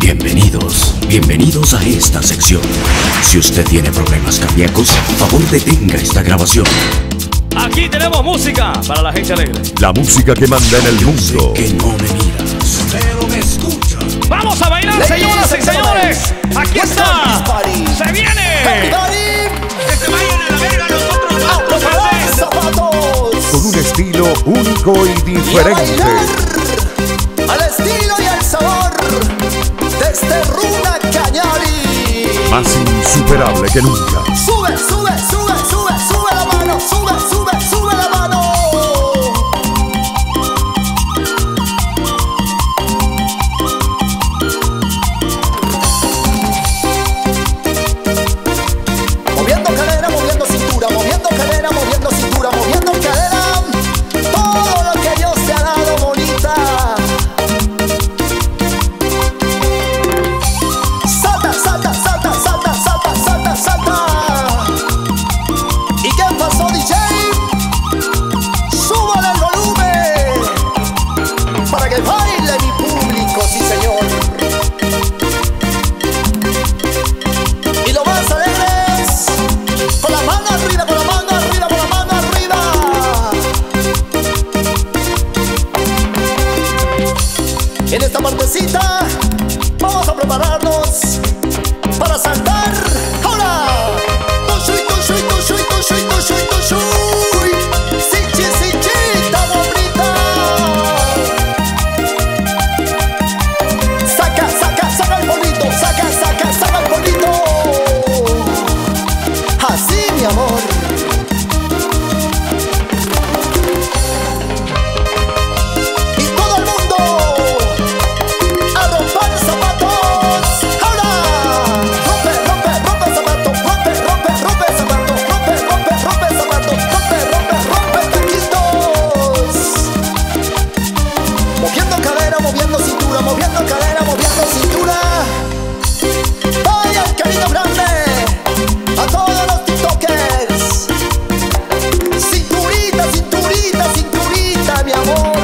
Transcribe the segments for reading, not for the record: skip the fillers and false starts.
Bienvenidos a esta sección. Si usted tiene problemas cardíacos, favor detenga esta grabación. Aquí tenemos música para la gente alegre. La música que manda en el mundo. Que no me miras, pero me escuchas. Vamos a bailar, señoras y señores. Aquí está. Se viene. Que se vayan a la verga nosotros. Con un estilo único y diferente. Al estilo y al sabor de este Runa Cañari. Más insuperable que nunca. Sube, sube, sube, sube, sube la mano. Sube, sube, sube la mano. Moviendo cadera, moviendo cintura, moviendo cadera, moviendo cintura, moviendo cadera. Todo lo que Dios te ha dado, bonita. Salta, salta, salta, salta, salta, salta, salta. ¿Y qué pasó, DJ? Súbale el volumen para que baile mi público, sí señor. Y lo más alegres, con la mano arriba, con la mano arriba, con la mano arriba. En esta partecita vamos a prepararnos para saltar. ¡Ahora! ¡Tushui, tushui, tushui, tushui, tushui, tushui! ¡Sichi, sichita, bonita! Saca, saca, saca el polvito, saca, saca, saca el polvito. Así, mi amor. Y todo el mundo a romper zapatos. ¡Ahora! Rompe, rompe, rompe zapatos, rompe, rompe, rompe zapatos, rompe, rompe, rompe zapatos, rompe, rompe, rompe taquitos. Moviendo cadera, moviendo cintura, moviendo cadera, moviendo cintura. Vaya el cariño grande a todos los tiktokers. Cinturita, cinturita, cinturita, mi amor.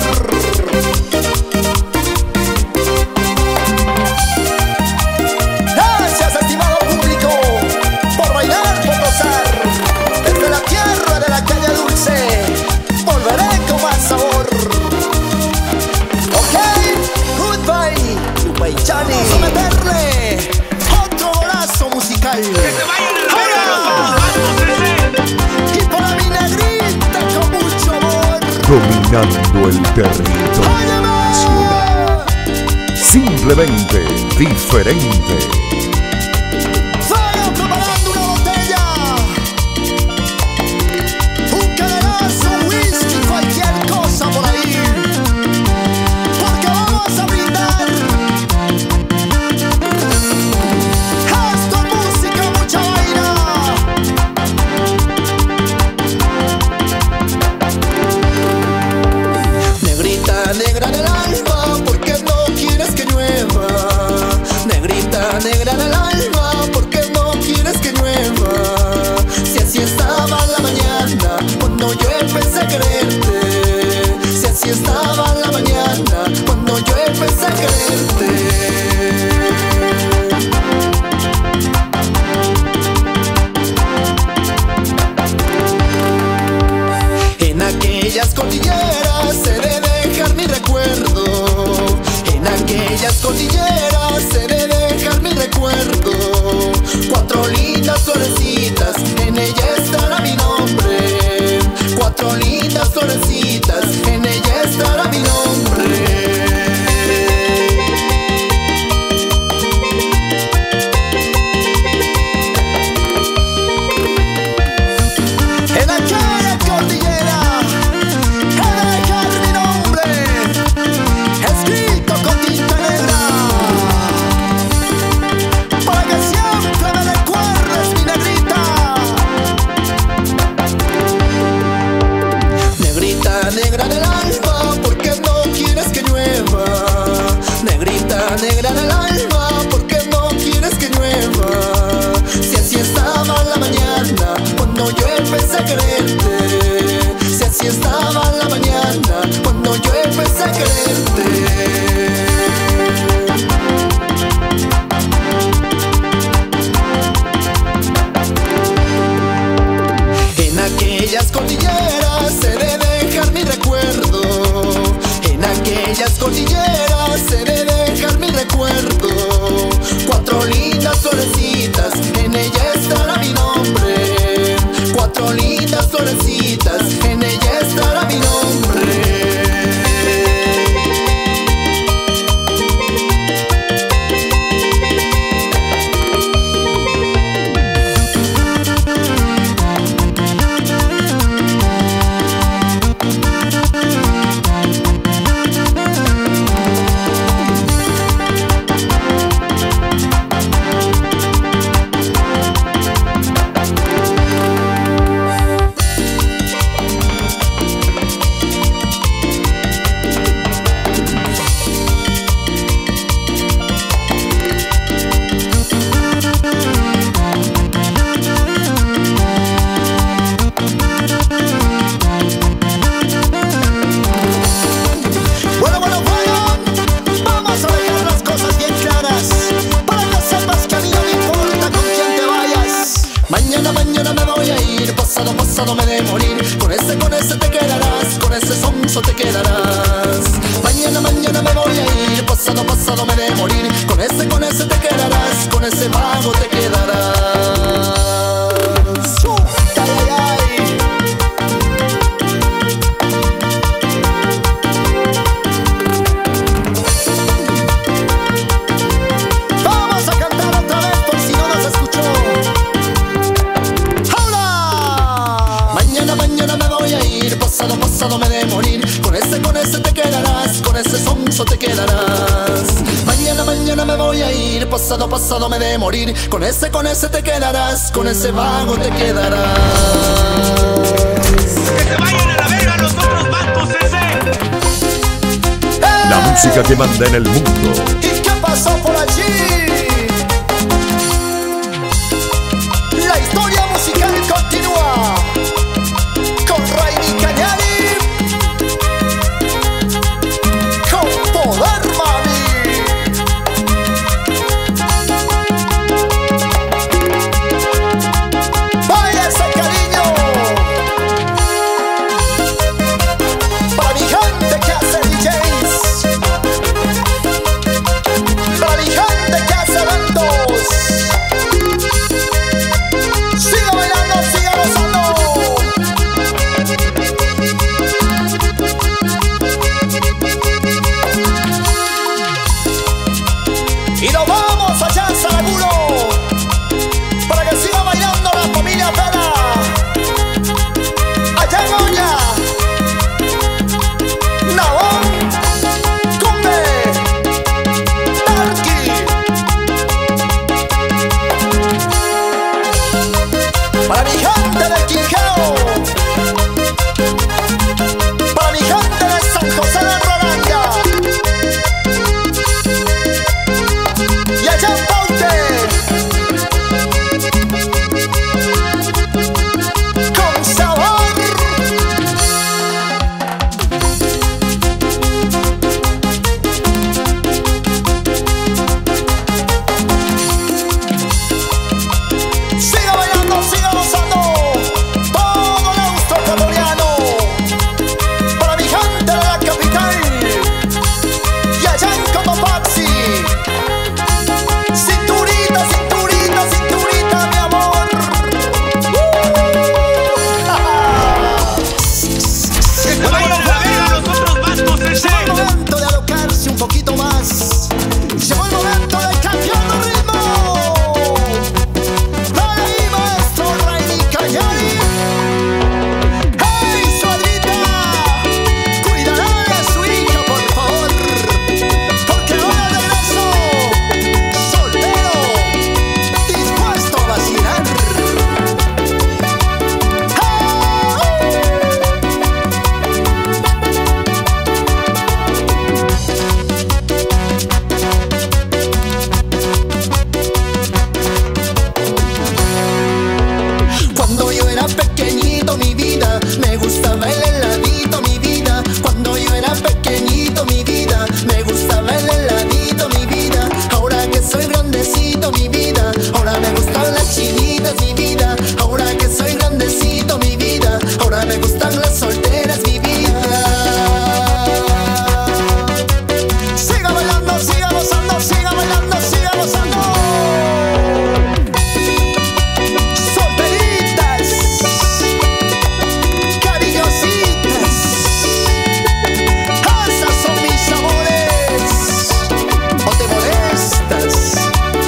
Gracias, estimado público, por bailar, por gozar. Desde la tierra de la caña dulce, volveré con más sabor. Ok, goodbye, goodbye, Johnny. Vamos a meterle otro golazo musical. Que se vayan a la verga nosotros. Y para mi negrita con mucho amor. Dominando el territorio nacional. Simplemente diferente. Vayan preparando una botella, un caderazo, un whisky, cualquier cosa por ahí, porque vamos a brindar. Esto es música, mucha vaina. Negrita, negra del alma, ¿por qué no quieres que llueva? Negrita, negra del alma, ¿por qué no quieres que llueva? Si así estaba la mañana, cuando yo empecé a quererte. Si así estaba la mañana, cuando yo empecé a quererte. En aquellas cordilleras he de dejar mi recuerdo. En aquellas cordilleras he de dejar mi recuerdo. Cuatro lindas florecitas, en ella estará mi nombre. Cuatro lindas florecitas, en ella estará mi nombre. En aquella cordillera he de dejar mi nombre escrito con tinta negra, para que siempre me recuerdes, mi negrita. Negrita, negra del alma, ¿por qué no quieres que llueva? Negrita, negra del alma, ¿por qué no quieres que llueva? Si así estaba la mañana, cuando yo empecé a quererte. Si así estaba la mañana, cuando yo empecé a quererte. pasado, pasado me de morir. Con ese te quedarás, con ese sonso te quedarás. Mañana, mañana me voy a ir, pasado, pasado me de morir. Con ese te quedarás, con ese vago te quedarás. Ay, ay, ay. Vamos a cantar otra vez por si no nos escuchó. ¡Hola! Mañana, mañana me voy a ir, pasado, pasado me de morir. Con ese te quedarás, con ese sonso te quedarás. Mañana, mañana me voy a ir, pasado, pasado me de morir. Con ese te quedarás, con ese vago te quedarás. Que se vayan a la verga los otros vatos ese. La música que manda en el mundo. ¿Y qué pasó por allí? La historia musical continúa con Rainy Cañari, con poder, mami. Vaya ese cariño para mi gente que hace DJs, para mi gente que hace eventos. Siga bailando, siga gozando. Y nos vamos allá a Saraguro para que siga bailando la familia Pera. Allá en Oña, Nahón, Cumbe, Tarqui. Para mi gente de Quijao, para mi gente de San José de Rolanda, y allá en Paute, con sabor. Siga bailando, siga gozando. Todo el austro ecuatoriano. Para mi gente de la capital. Y allá en Cotopaxi. Cinturita, cinturita, cinturita, mi amor. Que se vayan a la verga los otros vatos ese. Llegó el momento de alocarse un poquito más. Llegó el momento de cambiar de ritmo. Dale ahí, maestro Rainy Cañari. ¡Hey, suadrita! Cuidará de su hija, por favor. Porque ahora regreso soltero, dispuesto a vacilar. Cuando yo era pequeñito, mi vida, me gustaba el heladito, mi vida. Cuando yo era pequeñito, mi vida, me gustaba el heladito, mi vida. Ahora que soy grandecito, mi vida, ahora me gustan las chinitas, mi vida. Ahora que soy grandecito, mi vida, ahora me gustan las solteras, mi vida. Siga bailando, siga gozando, siga bailando, siga gozando. Solteritas, cariñositas, esas son mis amores. ¿O te molestas?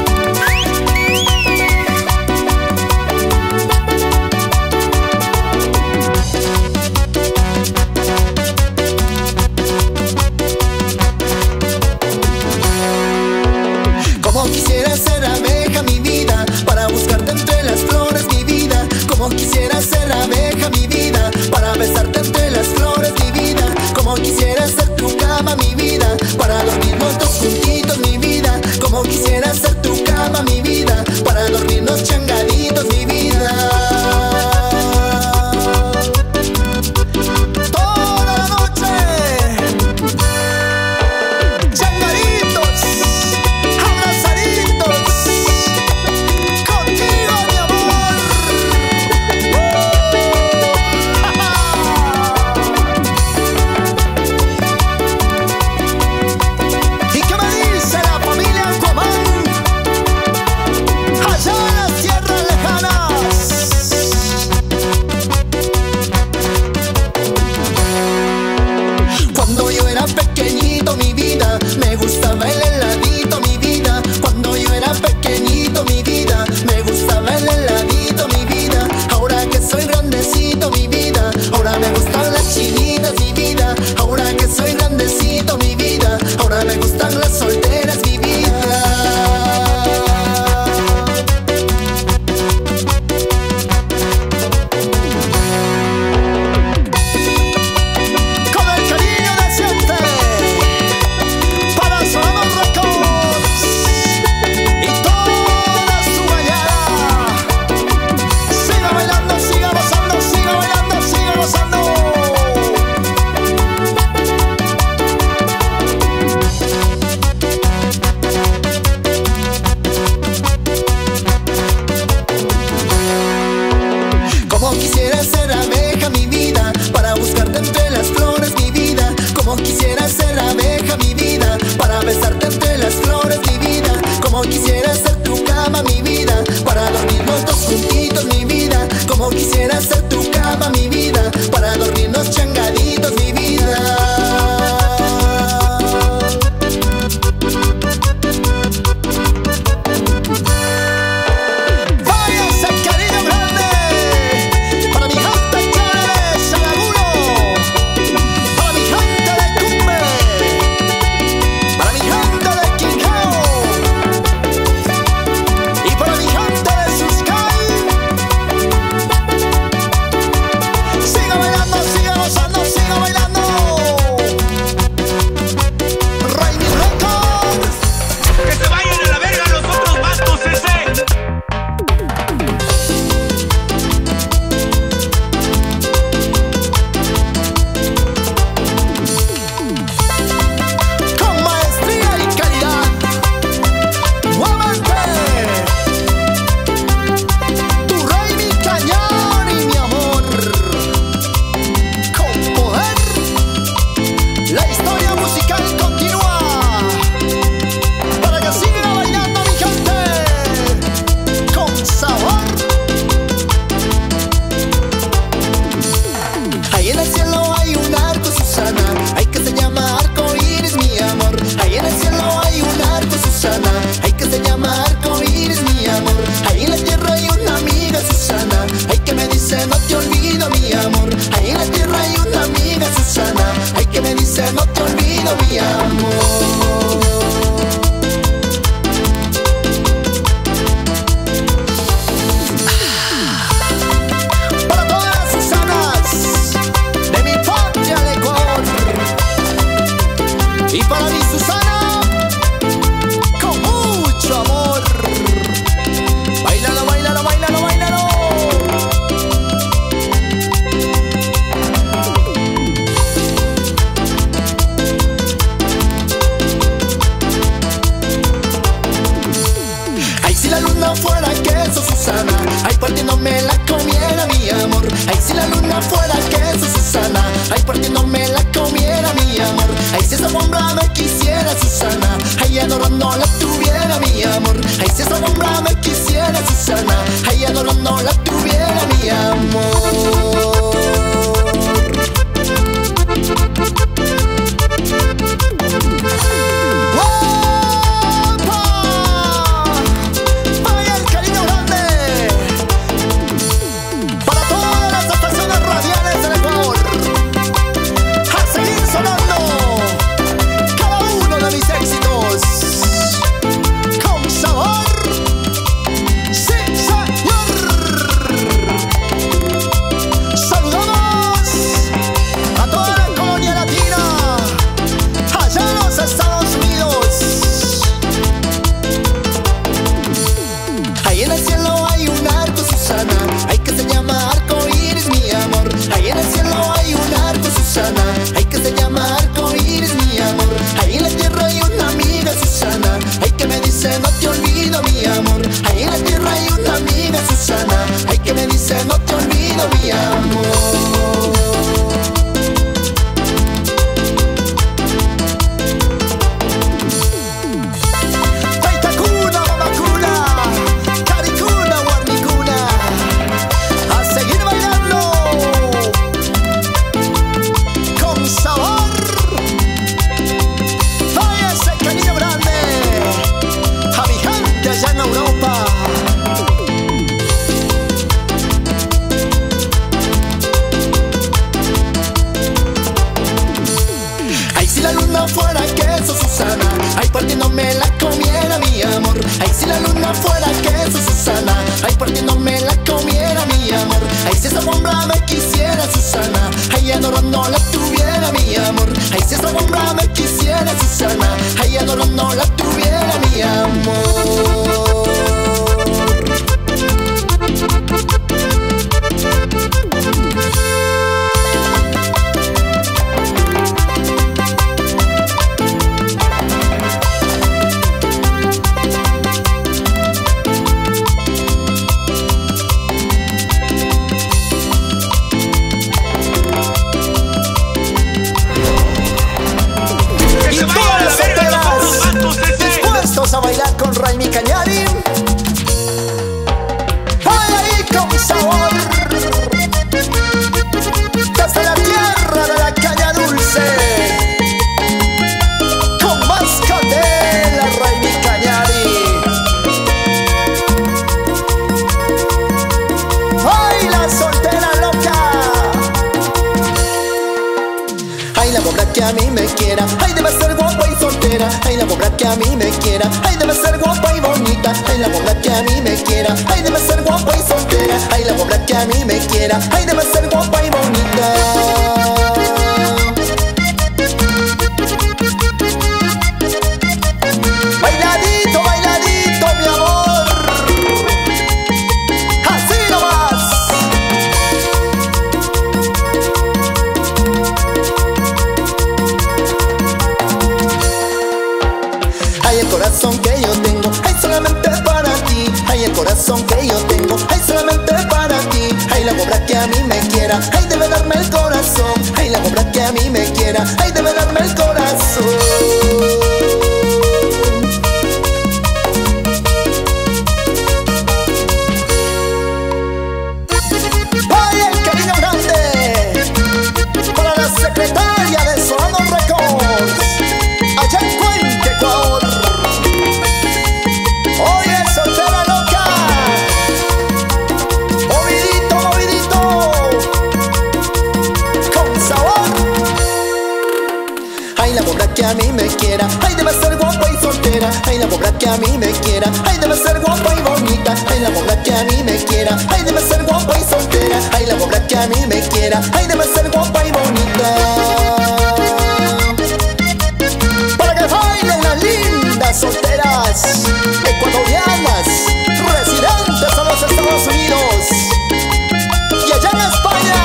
Como quisiera ser abeja, mi vida, para buscarte entre las flores, mi vida. Como quisiera ser abeja, mi vida, para besarte entre las flores, mi vida. Como quisiera ser tu cama, mi vida, para dormirnos dos juntitos, mi vida. Como quisiera ser tu cama, mi vida, para dormirnos changaditos, mi vida. Toda la noche, changaditos, abrazaditos. Como quisiera ser tu cama, mi vida, para dormir los dos juntitos, mi vida. Como quisiera ser tu cama, mi vida, para dormirnos changaditos, mi vida. con Raimi Cañari. ¡Ay, ahí con sabor! Desde la tierra de la caña dulce, con más candela, Raimi Cañari. ¡Ay, la soltera loca! ¡Ay, la pobra que a mí me quiera! ¡Ay, debe ser guapa y soltera! ¡Ay, la pobra que a mí me quiera! ¡Ay, debe ser guapa y bonita! ¡Ay, la pobra que a mí me quiera! ¡Ay, debe ser guapa y soltera! ¡Ay, la pobra que a mí me quiera! ¡Ay, debe ser guapa y bonita! Bailadito, bailadito, mi amor. Así nomás. Ay, el corazón que yo tengo, ay, solamente para ti. Ay, el corazón que yo tengo, ay, solamente para ti. Ay, la pobra que a mí me quiera, ay, debe darme el corazón. Ay, la pobra que a mí me quiera, ay, debe darme el corazón. ¡Ay, el cariño grande! Para la secretaria de Solano Records, allá en Cuenca, Ecuador. ¡Oye, soltera loca! Movidito, movidito, con sabor. Ay, la pobra que a mí me quiera, ay, debe ser guapa y soltera. Ay, la pobra que a mí me quiera, ay, debe ser guapa y bonita. Ay, la pobra que a mí me quiera, ay, debe ser guapa y soltera. Ay, la pobra que a mí me quiera, ay, debe ser guapa y bonita. Para que bailen las lindas solteras ecuatorianas, residentes a los Estados Unidos y allá en España.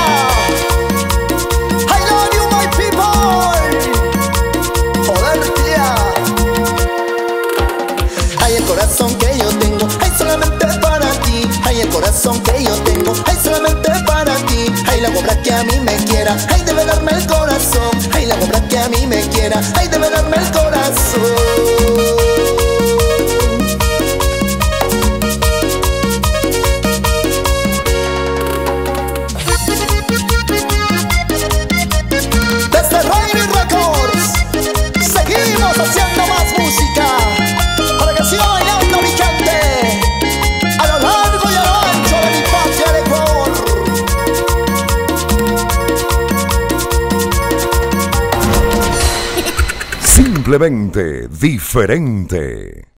I love you, my people. Joder, tía. Ay, el corazón que yo tengo, ay, solamente para ti. Ay, el corazón que yo tengo, ay, solamente para ti. Ay, la pobra que a mí me quiera, ay, debe darme el corazón. Ay, la pobra que a mí me quiera, ay, debe darme el corazón. Desde Raimi Records seguimos haciendo más música para que siga bailando mi gente a lo largo y a lo ancho de mi patria de Ecuador. Simplemente diferente.